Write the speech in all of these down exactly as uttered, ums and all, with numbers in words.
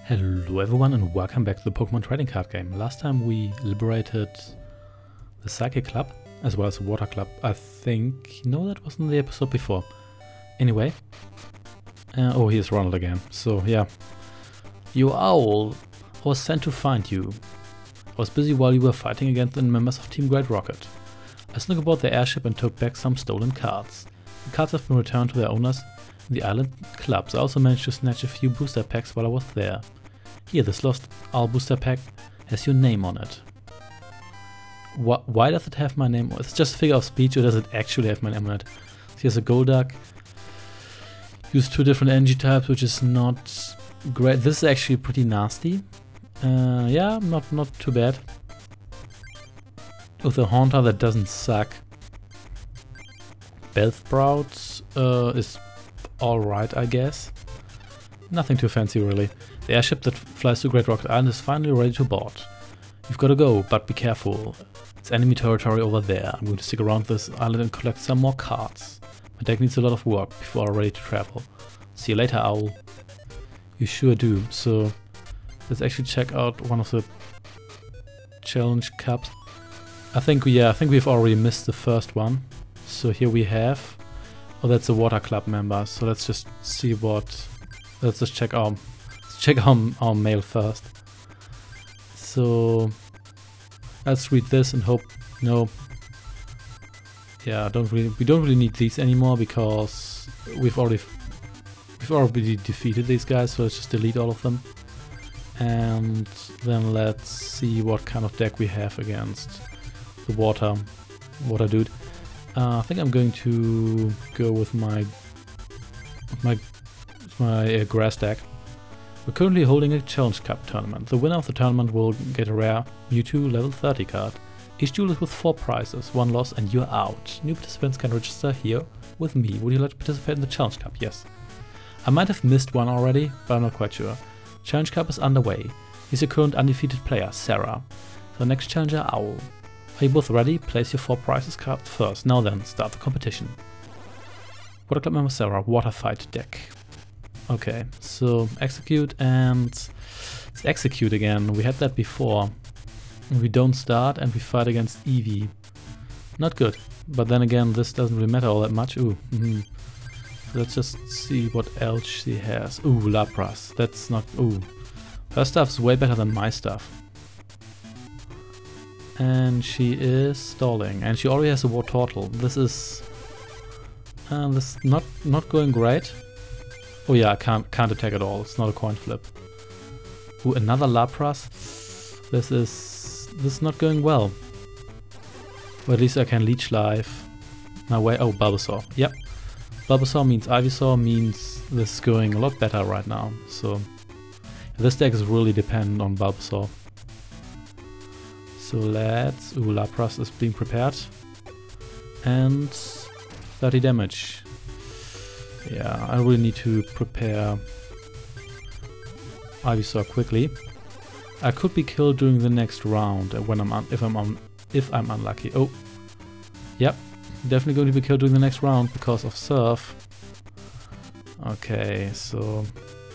Hello everyone and welcome back to the Pokemon Trading Card Game. Last time we liberated the Psychic Club as well as the Water Club. I think... no, that wasn't the episode before. Anyway. Uh, oh, here's Ronald again. So, yeah. You owl! I was sent to find you. I was busy while you were fighting against the members of Team Great Rocket. I snuck aboard the airship and took back some stolen cards. The cards have been returned to their owners in the island clubs. I also managed to snatch a few booster packs while I was there. Here, this Lost Owl booster pack has your name on it. Wh why does it have my name on it? It's just a figure of speech, or does it actually have my name on it? So here's a Golduck. Use two different energy types, which is not great. This is actually pretty nasty. Uh, yeah, not, not too bad. With a Haunter that doesn't suck. Bellsprout uh, is alright, I guess. Nothing too fancy, really. The airship that flies to Great Rocket Island is finally ready to board. You've got to go, but be careful. It's enemy territory over there. I'm going to stick around this island and collect some more cards. My deck needs a lot of work before I'm ready to travel. See you later, Owl. You sure do. So, let's actually check out one of the challenge cups. I think, yeah, I think we've already missed the first one. So here we have... oh, that's a Water Club member. So let's just see what... let's just check our... let's check our, our mail first. So... let's read this and hope... no. Yeah, don't really... we don't really need these anymore because we've already... we've already defeated these guys, so let's just delete all of them. And then let's see what kind of deck we have against the water... water dude. Uh, I think I'm going to go with my my my uh, grass deck. We're currently holding a Challenge Cup tournament. The winner of the tournament will get a rare Mewtwo level thirty card. Each duel is with four prizes, one loss and you're out. New participants can register here with me. Would you like to participate in the Challenge Cup? Yes. I might have missed one already, but I'm not quite sure. Challenge Cup is underway. He's a current undefeated player, Sarah. The next challenger, Owl. Are you both ready? Place your four prizes cards first. Now then, start the competition. Water Club member Sarah, Water Fight deck. Okay, so execute and it's execute again. We had that before. We don't start and we fight against Eevee. Not good. But then again, this doesn't really matter all that much. Ooh. Mm-hmm. So let's just see what else she has. Ooh, Lapras. That's not... ooh. Her stuff's way better than my stuff. And she is stalling, and she already has a Wartortle. This is uh, this is not not going great. Oh yeah, I can't can't attack at all. It's not a coin flip. Ooh, another Lapras. This is this is not going well. But at least I can Leech Life my way. Oh, Bulbasaur. Yep, Bulbasaur means Ivysaur means this is going a lot better right now. So this deck is really dependent on Bulbasaur. So let's... ooh, Lapras is being prepared. And thirty damage. Yeah, I really need to prepare Ivysaur quickly. I could be killed during the next round when I'm un if I'm un if I'm unlucky. Oh, yep, definitely going to be killed during the next round because of Surf. Okay, so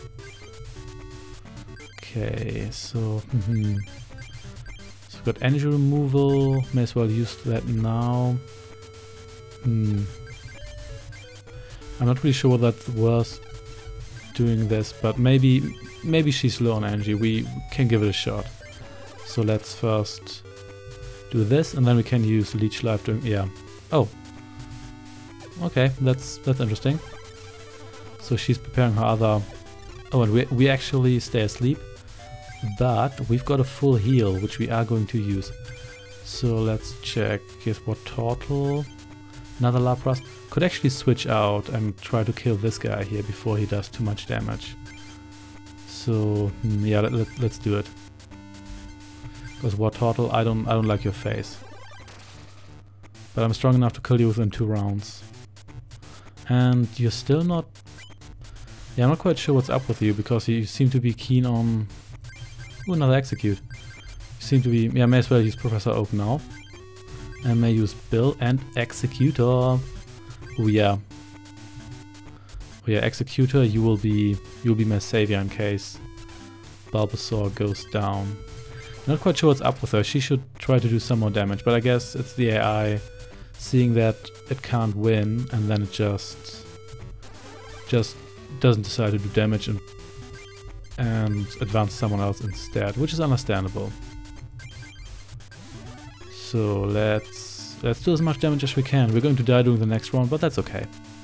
okay, so. Mm-hmm. We've got energy removal, may as well use that now. Hmm. I'm not really sure that's worth doing this, but maybe maybe she's low on energy. We can give it a shot. So let's first do this, and then we can use Leech Life during... yeah. Oh. Okay, that's that's interesting. So she's preparing her other... oh, and we, we actually stay asleep. But we've got a full heal, which we are going to use. So let's check. Here's Wartortle. Another Lapras. Could actually switch out and try to kill this guy here before he does too much damage. So hmm, yeah, let, let, let's do it. Because Wartortle, I don't I don't like your face. But I'm strong enough to kill you within two rounds. And you're still not... yeah, I'm not quite sure what's up with you, because you seem to be keen on... ooh, another Execute. You seem to be... yeah, may as well use Professor Oak now. And may use Bill and Executor. Oh yeah. Oh yeah, Executor, you will be... you'll be my savior in case Bulbasaur goes down. Not quite sure what's up with her. She should try to do some more damage, but I guess it's the A I seeing that it can't win, and then it just just doesn't decide to do damage and and advance someone else instead, which is understandable. So let's let's do as much damage as we can. We're going to die during the next round, but that's okay.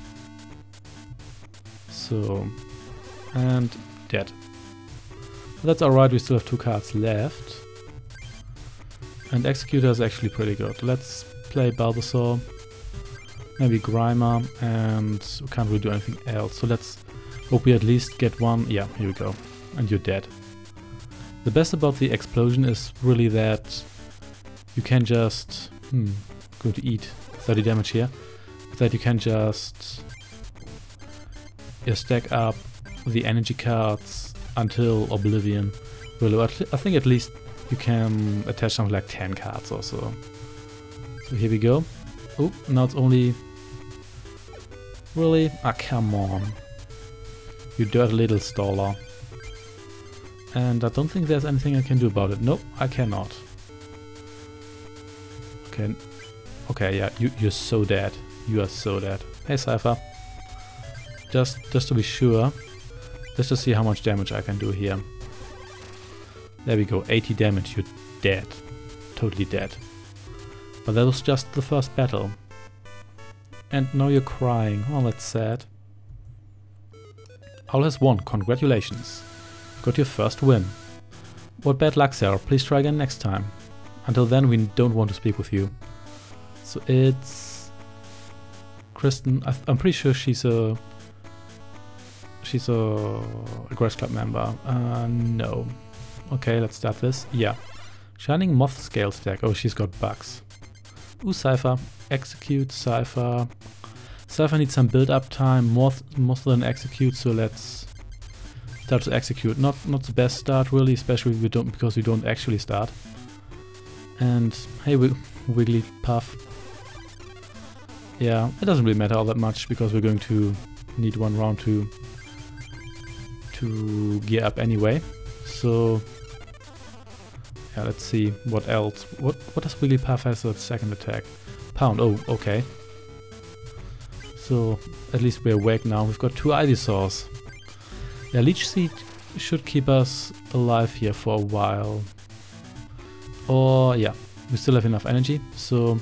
So, and dead. That's alright, we still have two cards left. And Executor is actually pretty good. Let's play Bulbasaur, maybe Grimer, and we can't really do anything else. So let's hope we at least get one. Yeah, here we go. And you're dead. The best about the explosion is really that you can just... Hmm, going to eat thirty damage here. That you can just... Yeah, stack up the energy cards until Oblivion. Really, I think at least you can attach something like ten cards or so. So here we go. Oh, now it's only... Really? Ah, come on. You dirty little staller. And I don't think there's anything I can do about it. Nope, I cannot. Okay. Okay, yeah, you, you're so dead. You are so dead. Hey, Cypher. Just, just to be sure. Let's just see how much damage I can do here. There we go, eighty damage, you're dead. Totally dead. But that was just the first battle. And now you're crying. Oh, that's sad. Owl has won, congratulations. Got your first win. What bad luck, Sarah, please try again next time. Until then, we don't want to speak with you. So it's... Kristen, I'm pretty sure she's a... She's a, a Grass Club member. Uh, no. Okay, let's start this. Yeah. Shining Moth Scale Stack. Oh, she's got bugs. Ooh, Cypher. Execute, Cypher. Cypher needs some build-up time. Moth, Moth than Execute, so let's start to execute. Not not the best start, really, especially we don't, because we don't actually start. And, hey, we, Wigglypuff. Yeah, it doesn't really matter all that much, because we're going to need one round to, to gear up anyway. So... Yeah, let's see what else. What what does Wigglypuff have as a second attack? Pound. Oh, okay. So at least we're awake now. We've got two Ivysaurs. Yeah, Leech Seed should keep us alive here for a while. Or yeah, we still have enough energy. So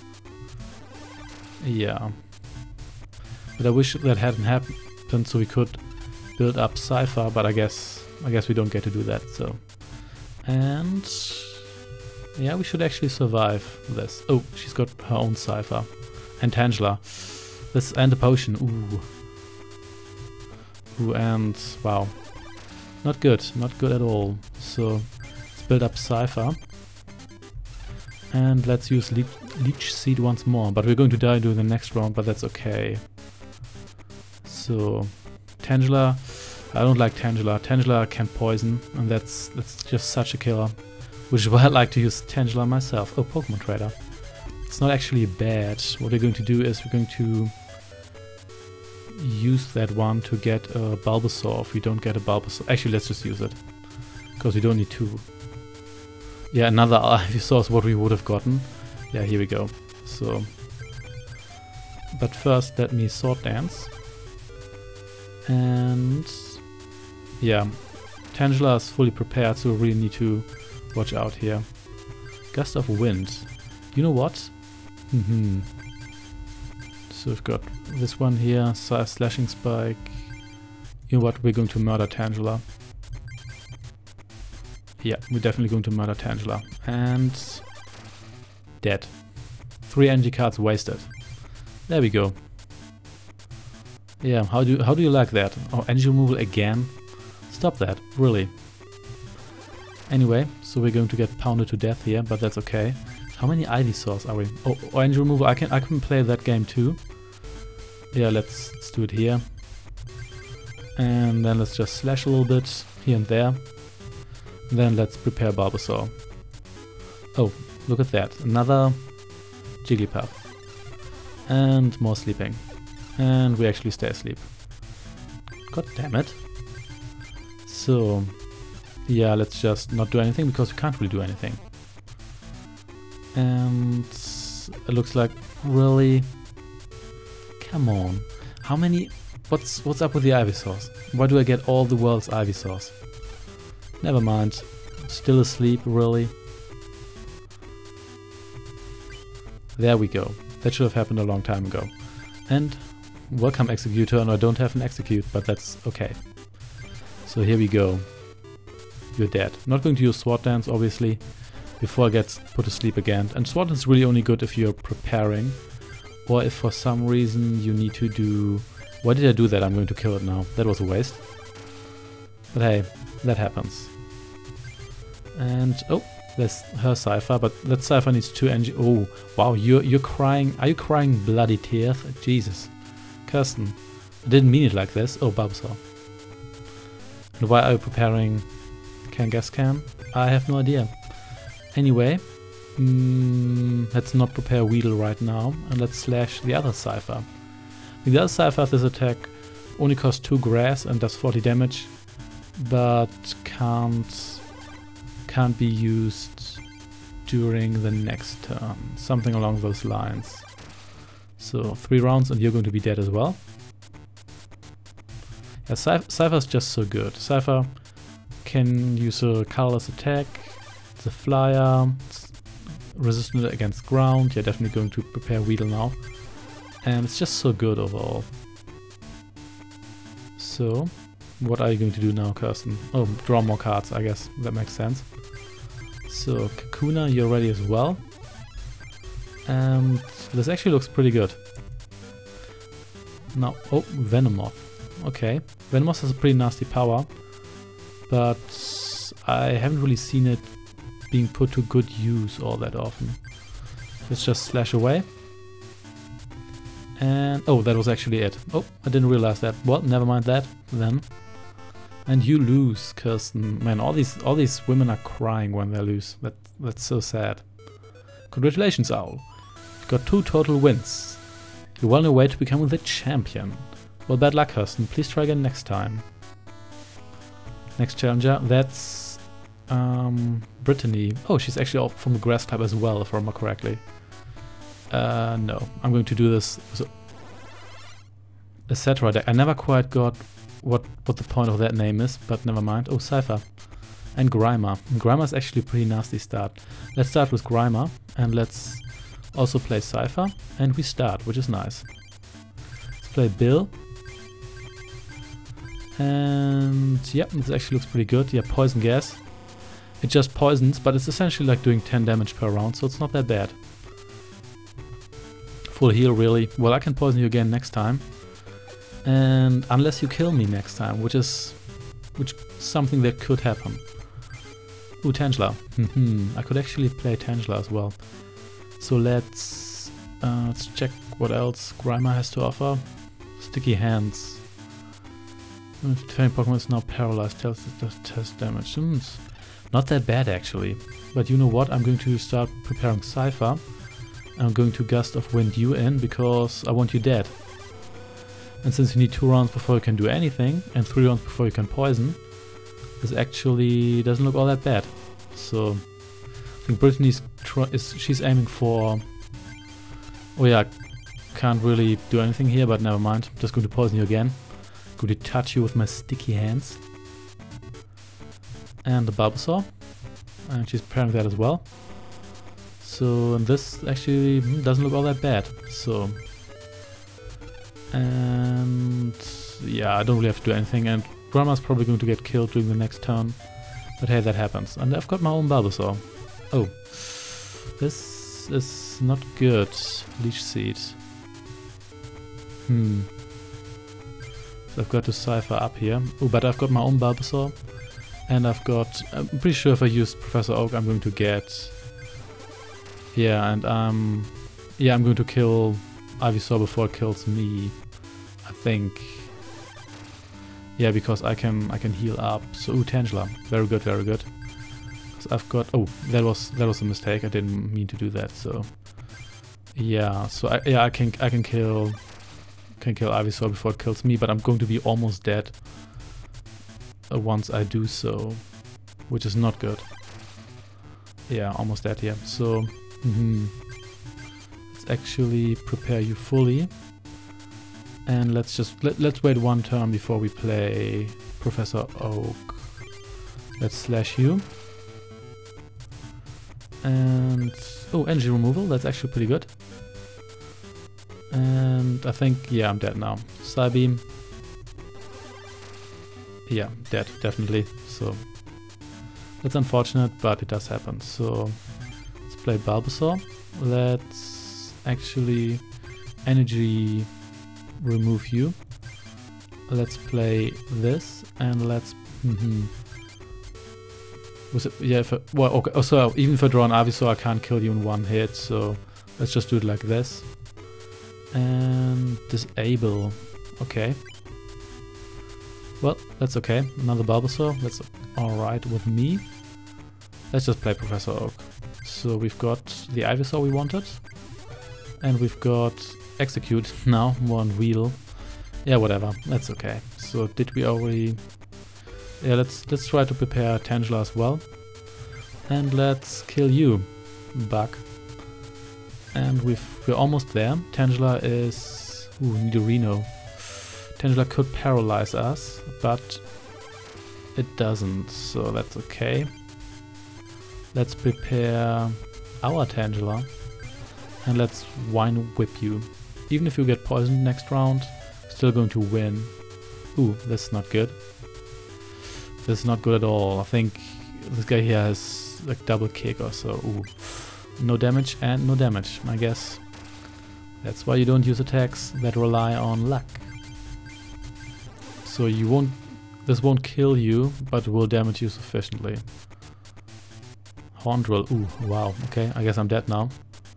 yeah. But I wish that hadn't happened, so we could build up Cypher. But I guess I guess we don't get to do that. So. And yeah, we should actually survive this. Oh, she's got her own Cypher. And Tangela. This and a potion. Ooh. Ooh, and wow. Not good. Not good at all. So let's build up Cypher. And let's use Le Leech Seed once more. But we're going to die during the next round, but that's okay. So Tangela. I don't like Tangela. Tangela can poison, and that's that's just such a killer. Which is why I like to use Tangela myself. Oh, Pokemon Trader. It's not actually bad. What we're going to do is we're going to use that one to get a Bulbasaur if we don't get a Bulbasaur. Actually, let's just use it. Because we don't need two. Yeah, another Ivysaur is what we would have gotten. Yeah, here we go. So, but first let me Sword Dance. And... yeah, Tangela is fully prepared, so we really need to watch out here. Gust of Wind. You know what? Mm-hmm. So we've got this one here, Slashing Spike. You know what? We're going to murder Tangela. Yeah, we're definitely going to murder Tangela. And... dead. Three energy cards wasted. There we go. Yeah, how do, how do you like that? Oh, energy removal again? Stop that, really. Anyway, so we're going to get pounded to death here, but that's okay. How many Ivysaurs are we? Oh, oh, energy removal, I can I can play that game too. Yeah, let's, let's do it here. And then let's just slash a little bit here and there. And then let's prepare Bulbasaur. Oh, look at that. Another Jigglypuff. And more sleeping. And we actually stay asleep. God damn it. So, Yeah, let's just not do anything because we can't really do anything. And it looks like, really? Come on. How many... What's what's up with the Ivysaurs? Why do I get all the world's Ivysaurs? Never mind. Still asleep, really? There we go. That should have happened a long time ago. And welcome Executor, and I don't have an Execute, but that's okay. So here we go. You're dead. Not going to use Sword Dance, obviously, before I get put to sleep again. And Sword Dance is really only good if you're preparing, or if for some reason you need to do... Why did I do that? I'm going to kill it now. That was a waste. But hey, that happens. And oh, there's her Cypher, but that Cypher needs two engine. Oh, wow, you're you're crying. Are you crying bloody tears? Jesus, Kirsten, I didn't mean it like this. Oh, Bulbasaur. And why are you preparing Kangaskhan? I have no idea. Anyway, mm, let's not prepare Weedle right now, and let's slash the other Cypher. The other Cypher, this attack only costs two grass and does forty damage, but can't can't be used during the next turn. Something along those lines. So three rounds and you're going to be dead as well. Yeah, Cypher's just so good. Cypher can use a colorless attack. It's a flyer. It's resistant against ground. You're definitely going to prepare Weedle now. And it's just so good overall. So, what are you going to do now, Kirsten? Oh, draw more cards, I guess. That makes sense. So, Kakuna, you're ready as well. And this actually looks pretty good. Now, oh, Venomoth. Okay. Venomoth has a pretty nasty power. But I haven't really seen it being put to good use all that often. Let's just slash away. And oh, that was actually it. Oh, I didn't realize that. Well, never mind that then. And you lose, Kirsten. Man, all these all these women are crying when they lose. That that's so sad. Congratulations, Owl. You got two total wins. You're well on your way to becoming the champion. Well, bad luck, Kirsten. Please try again next time. Next challenger, that's um, Brittany. Oh, she's actually from the Grass Club as well, if I remember correctly. Uh, no, I'm going to do this with et cetera deck. I never quite got what what the point of that name is, but never mind. Oh, Cypher. And Grimer. Grimer is actually a pretty nasty start. Let's start with Grimer, and let's also play Cypher, and we start, which is nice. Let's play Bill. And yeah, this actually looks pretty good. Yeah, Poison Gas. It just poisons, but it's essentially like doing ten damage per round, so it's not that bad. Full heal, really. Well, I can poison you again next time. And unless you kill me next time, which is which something that could happen. Ooh, Tangela. I could actually play Tangela as well. So let's uh, let's check what else Grimer has to offer. Sticky Hands. Defending Pokemon is now paralyzed. Tells it does test damage. Hmm, not that bad actually. But you know what? I'm going to start preparing Cypher. I'm going to Gust of Wind you in because I want you dead. And since you need two rounds before you can do anything and three rounds before you can poison, this actually doesn't look all that bad. So I think Brittany's tr is she's aiming for. Oh yeah, can't really do anything here, but never mind. I'm just going to poison you again. Going to touch you with my sticky hands. And the Bulbasaur, and she's preparing that as well. So, and this actually doesn't look all that bad, so... And... yeah, I don't really have to do anything, and Grimer's probably going to get killed during the next turn. But hey, that happens. And I've got my own Bulbasaur. Oh. This is not good. Leech Seed. Hmm. So I've got to Cypher up here. Oh, but I've got my own Bulbasaur. And I've got... I'm pretty sure if I use Professor Oak, I'm going to get... Yeah, and um, yeah, I'm going to kill Ivysaur before it kills me, I think. Yeah, because I can I can heal up. So ooh, Tangela, very good, very good. Because I've got oh, that was that was a mistake. I didn't mean to do that. So yeah, so I, yeah, I can I can kill can kill Ivysaur before it kills me, but I'm going to be almost dead uh, once I do so. which is not good. Yeah, almost dead here. So, mm-hmm. Let's actually prepare you fully. And let's just, let, let's wait one turn before we play Professor Oak. Let's slash you. And, oh, energy removal, that's actually pretty good. And I think, yeah, I'm dead now. Psybeam. Yeah, dead, definitely. So, that's unfortunate, but it does happen. So, let's play Bulbasaur. Let's actually energy remove you. Let's play this, and let's... Mm-hmm. Was it, yeah, if I, well, okay, oh, so even if I draw an Ivysaur, I can't kill you in one hit, so let's just do it like this. And disable. Okay. Well, that's okay. Another Bulbasaur. That's alright with me. Let's just play Professor Oak. So we've got the Ivysaur we wanted. And we've got Execute now, one wheel. Yeah, whatever. That's okay. So did we already... Yeah, let's let's try to prepare Tangela as well. And let's kill you, Bug. And we've, we're almost there. Tangela is... Ooh, Nidorino. Tangela could paralyze us, but it doesn't, so that's okay. Let's prepare our Tangela. And let's Vine Whip you. Even if you get poisoned next round, still going to win. Ooh, this is not good. This is not good at all. I think this guy here has like double kick or so. Ooh. No damage and no damage, I guess. That's why you don't use attacks that rely on luck. So you won't... This won't kill you, but will damage you sufficiently. Horn Drill. Ooh, wow. Okay, I guess I'm dead now.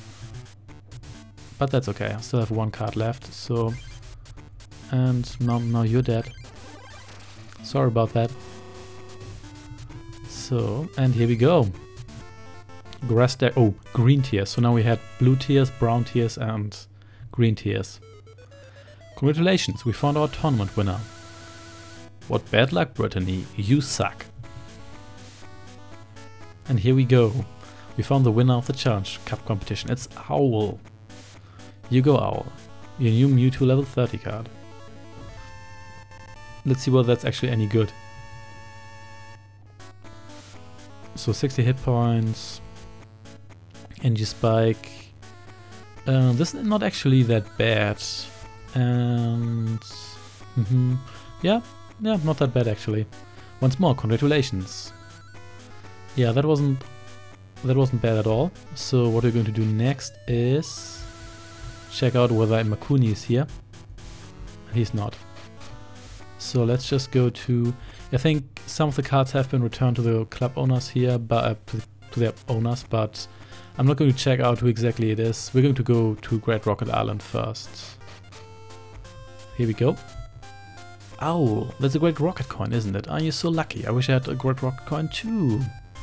But that's okay. I still have one card left, so... And now, now you're dead. Sorry about that. So, and here we go. Grass deck. Oh, green tears. So now we had blue tears, brown tears, and green tears. Congratulations, we found our tournament winner. What bad luck, Brittany. You suck. And here we go. We found the winner of the Challenge Cup competition. It's Owl. You go, Owl. Your new Mewtwo level thirty card. Let's see whether that's actually any good. So sixty hit points. Energy Spike. Uh, this is not actually that bad. And... Mm-hmm. Yeah, yeah, not that bad actually. Once more, congratulations. Yeah, that wasn't... That wasn't bad at all. So what we're going to do next is... check out whether Makuni is here. He's not. So let's just go to... I think some of the cards have been returned to the club owners here, but uh, to, to their owners, but I'm not going to check out who exactly it is. We're going to go to Great Rocket Island first. Here we go. Ow, that's a Great Rocket coin, isn't it? Are you so lucky? I wish I had a Great Rocket coin too.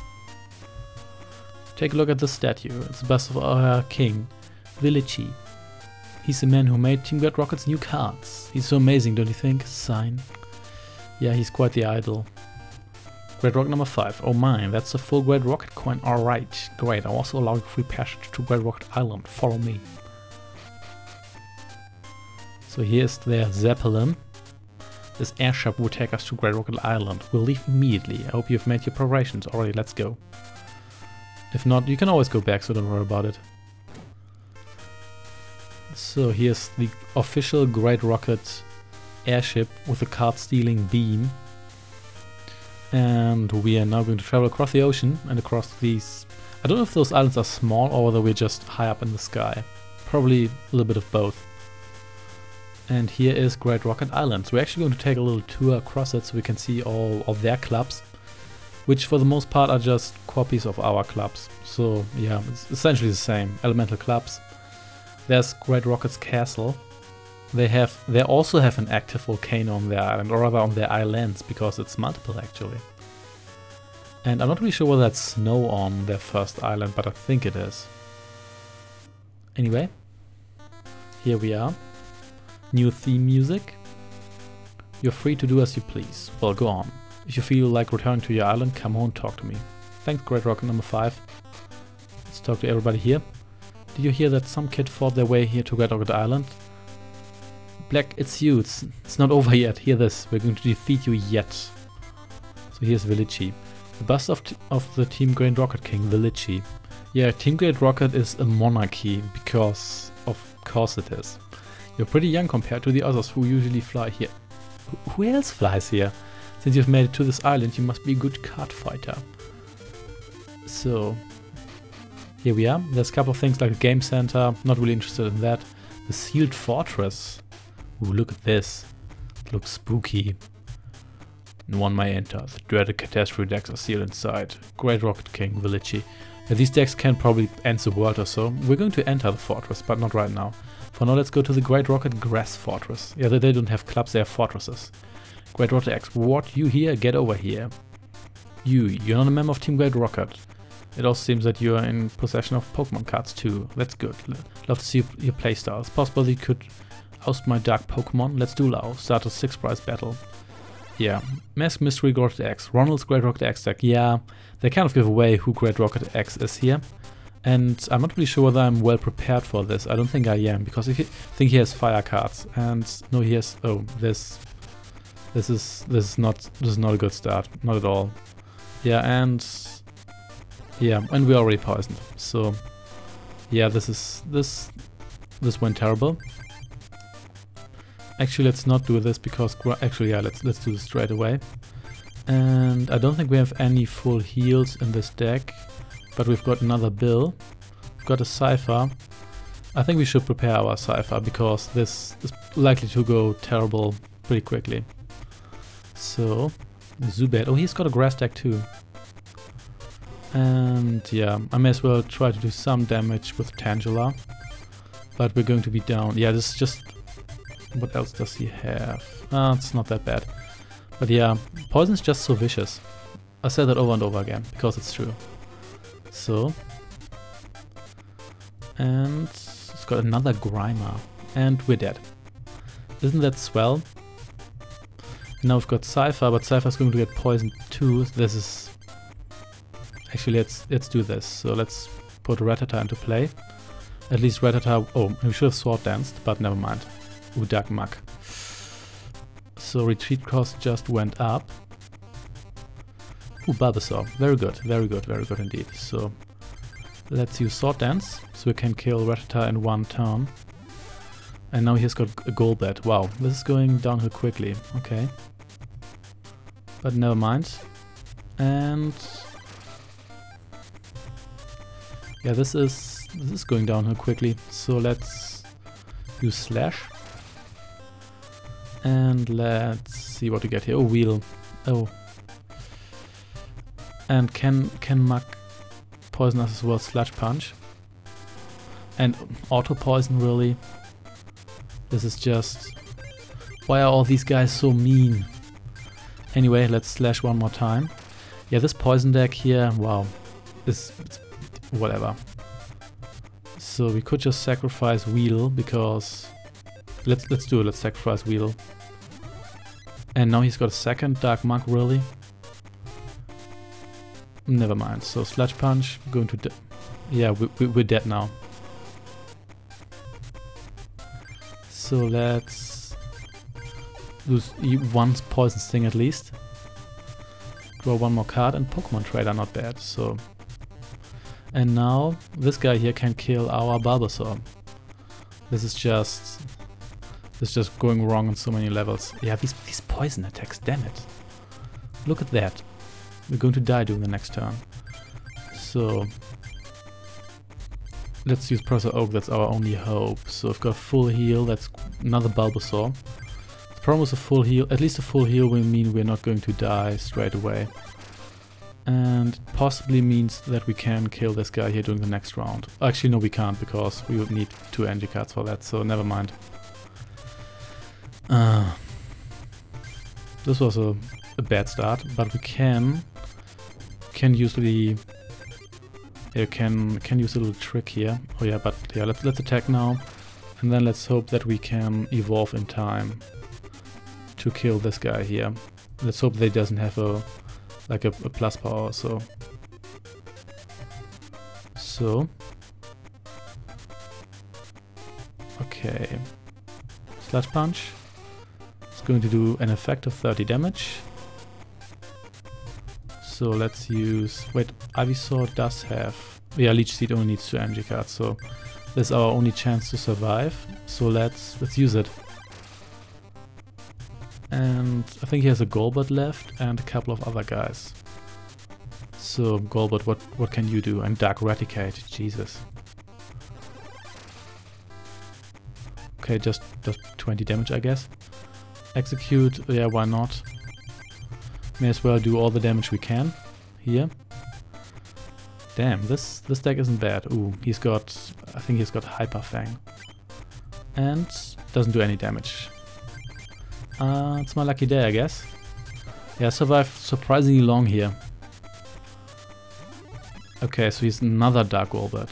Take a look at the statue. It's the bust of our king, Vilichi. He's the man who made Team Great Rocket's new cards. He's so amazing, don't you think? Sign. Yeah, he's quite the idol. Great Rocket number five. Oh my, that's a full Great Rocket coin. Alright, great. I also allow free passage to Great Rocket Island. Follow me. So here's their Zeppelin. This airship will take us to Great Rocket Island. We'll leave immediately. I hope you've made your preparations. Already, let's go. If not, you can always go back, so don't worry about it. So here's the official Great Rocket airship with a card-stealing beam. And we are now going to travel across the ocean and across these... I don't know if those islands are small or whether we're just high up in the sky. Probably a little bit of both. And here is Great Rocket Island. So we're actually going to take a little tour across it so we can see all of their clubs, which for the most part are just copies of our clubs. So yeah, it's essentially the same. Elemental clubs. There's Great Rocket's castle. They have, they also have an active volcano on their island, or rather on their islands, because it's multiple actually. And I'm not really sure whether that's snow on their first island, but I think it is. Anyway, here we are. New theme music. You're free to do as you please. Well, go on. If you feel like returning to your island, come home and talk to me. Thanks, Great Rocket number five. Let's talk to everybody here. Did you hear that some kid fought their way here to Great Rocket Island? Black, it's you. It's, it's not over yet. Hear this. We're going to defeat you yet. So here's Villagey. The bust of, t of the Team Great Rocket King, Villagey. Yeah, Team Great Rocket is a monarchy because of course it is. You're pretty young compared to the others who usually fly here. Wh who else flies here? Since you've made it to this island, you must be a good card fighter. So, here we are. There's a couple of things like a game center. Not really interested in that. The sealed fortress. Ooh, look at this. It looks spooky. No one may enter. The dreaded catastrophe decks are sealed inside. Great Rocket King, Villagey. Yeah, these decks can probably end the world or so. We're going to enter the fortress, but not right now. For now, let's go to the Great Rocket Grass Fortress. Yeah, they, they don't have clubs, they have fortresses. Great Rocket X, what? You here? Get over here. You, you're not a member of Team Great Rocket. It also seems that you are in possession of Pokemon cards too. That's good. Love to see your playstyle. It's possible you could oust my dark Pokemon. Let's do Lao. Start a six prize battle. Yeah. Mask Mystery Great Rocket X. Ronald's Great Rocket X deck. Yeah. They kind of give away who Great Rocket X is here. And I'm not really sure whether I'm well prepared for this. I don't think I am. Because if you think he has fire cards. And no, he has... Oh, this... This is... This is not... This is not a good start. Not at all. Yeah, and... Yeah, and we're already poisoned. So... Yeah, this is... This... This went terrible. Actually, let's not do this because actually, yeah, let's let's do this straight away. And I don't think we have any full heals in this deck, but we've got another Bill. We've got a Cypher. I think we should prepare our Cypher because this is likely to go terrible pretty quickly. So, Zubat. Oh, he's got a grass deck too. And yeah, I may as well try to do some damage with Tangela. But we're going to be down. Yeah, this is just... What else does he have? Ah, it's not that bad. But yeah, poison's just so vicious. I said that over and over again, because it's true. So. And it's got another Grimer. And we're dead. Isn't that swell? And now we've got Cypher, but Cypher's going to get poisoned too. This is... Actually, let's let's do this. So let's put Rattata into play. At least Rattata... Oh, we should have Sword Danced, but never mind. Ooh, Dark Muck. So retreat cost just went up. Ooh, Bulbasaur. Very good, very good, very good indeed. So let's use Sword Dance, so we can kill Rattata in one turn. And now he's got a Golbat. Wow, this is going downhill quickly. Okay. But never mind. And... Yeah, this is, this is going downhill quickly. So let's use Slash. And let's see what we get here. Oh, Wheel. Oh. And can can Muck poison us as well? Sludge Punch. And Auto Poison, really? This is just... Why are all these guys so mean? Anyway, let's Slash one more time. Yeah, this Poison deck here, wow. Is whatever. So we could just sacrifice Wheel because... Let's let's do it, let's sacrifice Wheel. And now he's got a second Dark Muck, really? Never mind. So Sludge Punch, going to... Yeah, we, we, we're dead now. So let's... lose one Poison Sting at least. Draw one more card, and Pokemon Trader, not bad, so... And now, this guy here can kill our Bulbasaur. This is just... This is just going wrong on so many levels. Yeah, these, these poison attacks, damn it. Look at that. We're going to die during the next turn. So... Let's use Professor Oak, that's our only hope. So I've got a full heal, that's another Bulbasaur. The problem with a full heal, at least a full heal will mean we're not going to die straight away. And it possibly means that we can kill this guy here during the next round. Actually, no, we can't, because we would need two energy cards for that, so never mind. Uh, this was a, a bad start, but we can can use the yeah, can can use a little trick here. Oh yeah, but yeah, let's let's attack now, and then let's hope that we can evolve in time to kill this guy here. Let's hope they doesn't have a like a, a plus power or so. So okay. Sludge Punch. It's going to do an effect of thirty damage. So let's use... Wait, Ivysaur does have... Yeah, Leech Seed only needs two energy cards, so this is our only chance to survive. So let's let's use it. And I think he has a Golbat left and a couple of other guys. So Golbat, what what can you do? And Dark Raticate, Jesus. Okay, just just twenty damage, I guess. Execute, yeah, why not? May as well do all the damage we can here. Damn, this this deck isn't bad. Ooh, he's got, I think he's got Hyper Fang. And doesn't do any damage. Uh, it's my lucky day, I guess. Yeah, I survived surprisingly long here. Okay, so he's another Dark Golbat.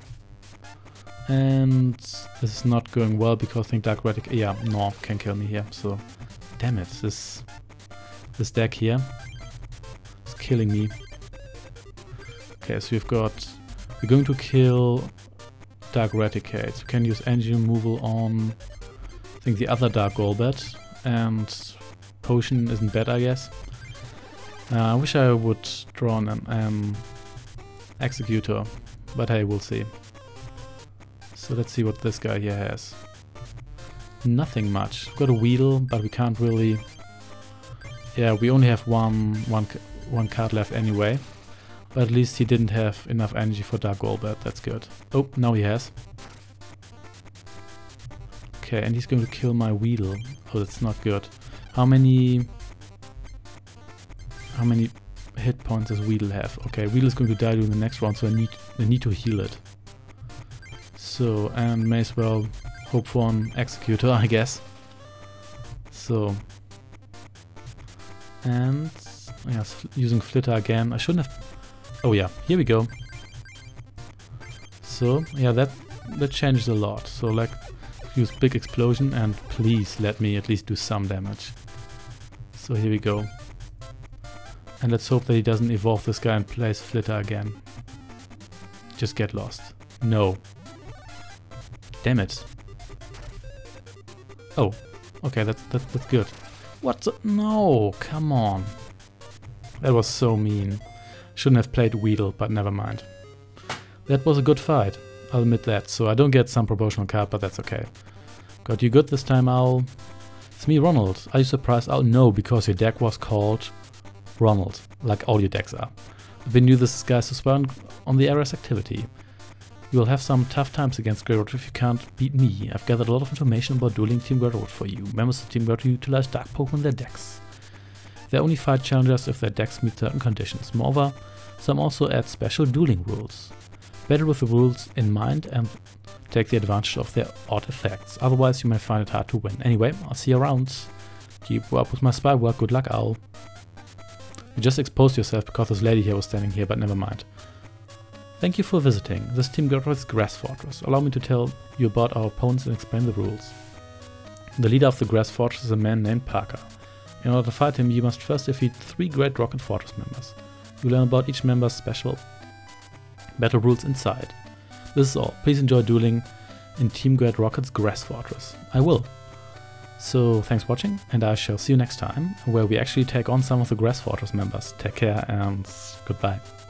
And this is not going well because I think Dark Ratic, yeah, no, can kill me here. So, damn it, this this deck here is killing me. Okay, so we've got, we're going to kill Dark Raticate. We can use energy removal on, I think, the other Dark Golbat, and Potion isn't bad, I guess. Uh, I wish I would draw an um, Executor, but hey, we'll see. So let's see what this guy here has. Nothing much. We've got a Weedle, but we can't really... Yeah, we only have one, one, one card left anyway. But at least he didn't have enough energy for Dark Golbat, that's good. Oh, now he has. Okay, and he's going to kill my Weedle. Oh, that's not good. How many... How many hit points does Weedle have? Okay, Weedle is going to die during the next round, so I need, I need to heal it. So, and may as well hope for an Executor, I guess. So... And... Yeah, using Flitter again. I shouldn't have... Oh yeah, here we go. So, yeah, that that changes a lot. So, like, use Big Explosion and please let me at least do some damage. So here we go. And let's hope that he doesn't evolve this guy and plays Flitter again. Just get lost. No. Damn it. Oh, okay, that's, that, that's good. What the? No, come on. That was so mean. Shouldn't have played Weedle, but never mind. That was a good fight, I'll admit that. So I don't get some promotional card, but that's okay. Got you good this time, Owl. It's me, Ronald. Are you surprised, Owl? No, because your deck was called Ronald, like all your decks are. I've been new this guys as well on the Ares activity. You will have some tough times against Great Road if you can't beat me. I've gathered a lot of information about dueling Team Great Road for you. Members of Team Great Road utilize Dark Pokemon in their decks. They only fight challengers if their decks meet certain conditions. Moreover, some also add special dueling rules. Battle with the rules in mind and take the advantage of their odd effects. Otherwise, you may find it hard to win. Anyway, I'll see you around. Keep up with my spy work. Good luck, Owl. You just exposed yourself because this lady here was standing here, but never mind. Thank you for visiting. This Team Great Road is Grass Fortress. Allow me to tell you about our opponents and explain the rules. The leader of the Grass Fortress is a man named Parker. In order to fight him, you must first defeat three Great Rocket Fortress members. You learn about each member's special battle rules inside. This is all. Please enjoy dueling in Team Great Rocket's Grass Fortress. I will. So thanks for watching, and I shall see you next time, where we actually take on some of the Grass Fortress members. Take care and goodbye.